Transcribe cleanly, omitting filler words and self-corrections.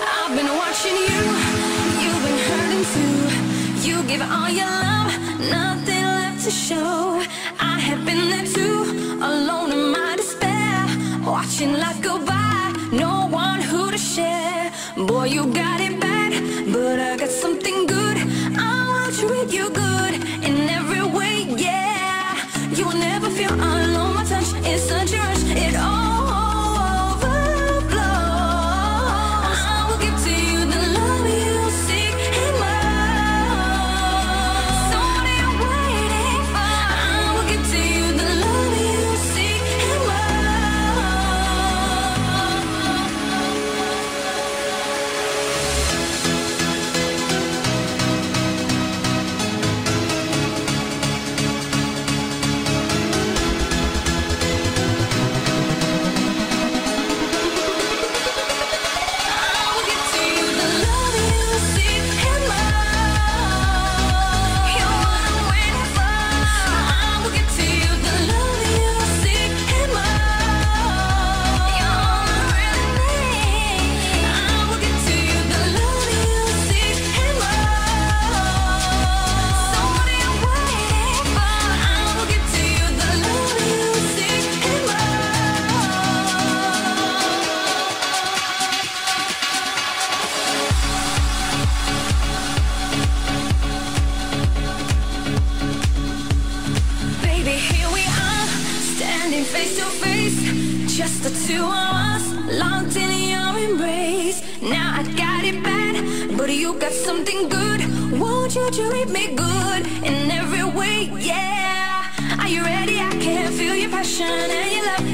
I've been watching you, you've been hurting too. You give all your love, nothing left to show. I have been there too, alone in my despair, watching life go by, no one who to share. Boy, you got it bad, but I got something good. I will treat you good in every way, yeah. You will never feel alone, my touch is such a rush, it all face to face, just the two of us, locked in your embrace. Now I got it bad, but you got something good. Won't you treat me good in every way, yeah. Are you ready? I can feel your passion and your love